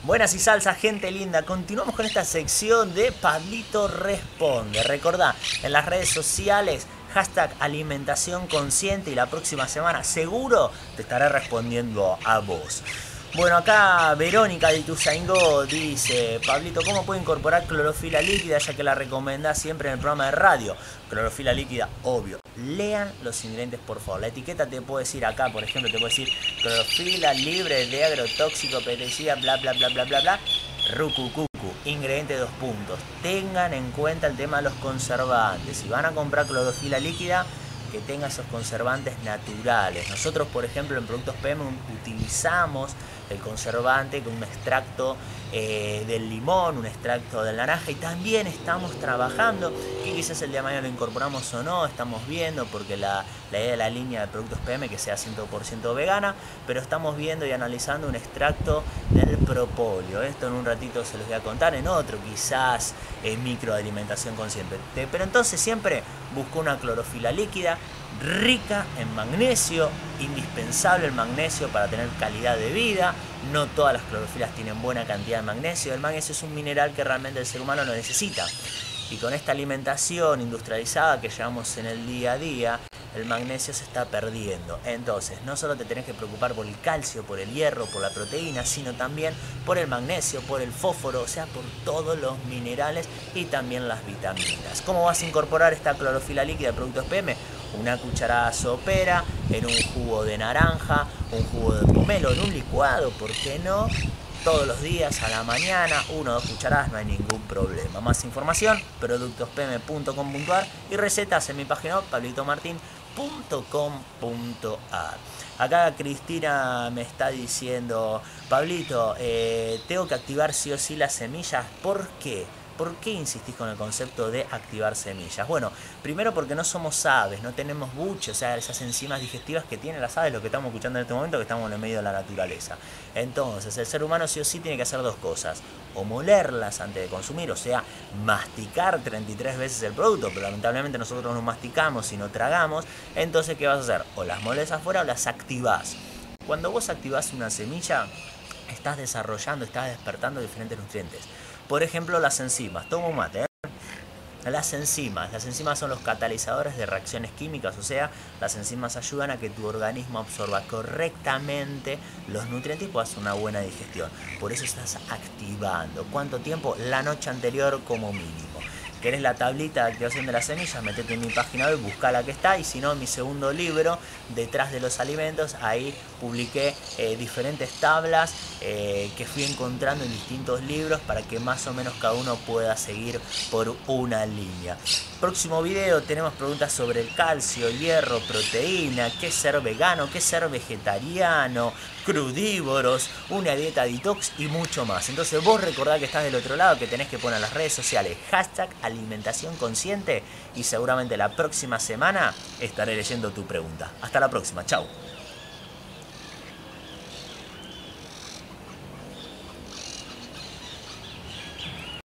Buenas y salsa, gente linda. Continuamos con esta sección de Pablito Responde. Recordá, en las redes sociales, hashtag alimentación consciente y la próxima semana seguro te estaré respondiendo a vos. Bueno, acá Verónica de Ituzaingó dice: Pablito, ¿cómo puedo incorporar clorofila líquida ya que la recomendás siempre en el programa de radio? Clorofila líquida, obvio. Lean los ingredientes, por favor. La etiqueta te puede decir acá, por ejemplo, te puede decir clorofila libre de agrotóxico, pesticida, bla, bla, bla, bla, bla, bla. Rucucucu, ingrediente 2 puntos. Tengan en cuenta el tema de los conservantes. Si van a comprar clorofila líquida, que tenga esos conservantes naturales. Nosotros, por ejemplo, en Productos PM utilizamos el conservante con un extracto del limón, un extracto de naranja, y también estamos trabajando, que quizás el día de mañana lo incorporamos o no, estamos viendo, porque la idea de la línea de Productos PM que sea 100% vegana, pero estamos viendo y analizando un extracto del propóleo. Esto en un ratito se los voy a contar, en otro quizás micro de alimentación consciente. Pero entonces siempre busco una clorofila líquida rica en magnesio, indispensable el magnesio para tener calidad de vida. No todas las clorofilas tienen buena cantidad de magnesio. El magnesio es un mineral que realmente el ser humano lo necesita. Y con esta alimentación industrializada que llevamos en el día a día, el magnesio se está perdiendo. Entonces, no solo te tenés que preocupar por el calcio, por el hierro, por la proteína, sino también por el magnesio, por el fósforo, o sea, por todos los minerales y también las vitaminas. ¿Cómo vas a incorporar esta clorofila líquida de Productos PM? Una cucharada sopera en un jugo de naranja, un jugo de pomelo, en un licuado, ¿por qué no? Todos los días a la mañana, 1 o 2 cucharadas, no hay ningún problema. Más información, productospm.com.ar y recetas en mi página web, pablitomartin.com.ar. Acá Cristina me está diciendo: Pablito, tengo que activar sí o sí las semillas. ¿Por qué? ¿Por qué insistís con el concepto de activar semillas? Bueno, primero porque no somos aves, no tenemos buche, o sea, esas enzimas digestivas que tienen las aves, lo que estamos escuchando en este momento, que estamos en el medio de la naturaleza. Entonces, el ser humano sí o sí tiene que hacer dos cosas: o molerlas antes de consumir, o sea, masticar 33 veces el producto, pero lamentablemente nosotros no masticamos y no tragamos. Entonces, ¿qué vas a hacer? O las moles afuera o las activás. Cuando vos activás una semilla, estás desarrollando, estás despertando diferentes nutrientes. Por ejemplo, las enzimas. Toma un mate, ¿eh? Las enzimas son los catalizadores de reacciones químicas, o sea, las enzimas ayudan a que tu organismo absorba correctamente los nutrientes y puedas hacer una buena digestión. Por eso estás activando. ¿Cuánto tiempo? La noche anterior como mínimo. ¿Querés la tablita de activación de las semillas? Metete en mi página web, busca la que está, y si no, en mi segundo libro, Detrás de los alimentos, ahí publiqué diferentes tablas que fui encontrando en distintos libros para que más o menos cada uno pueda seguir por una línea. Próximo video tenemos preguntas sobre el calcio, hierro, proteína, qué es ser vegano, qué es ser vegetariano, crudívoros, una dieta detox y mucho más. Entonces vos recordá que estás del otro lado, que tenés que poner en las redes sociales hashtag alimentación consciente, y seguramente la próxima semana estaré leyendo tu pregunta. Hasta la próxima, chau.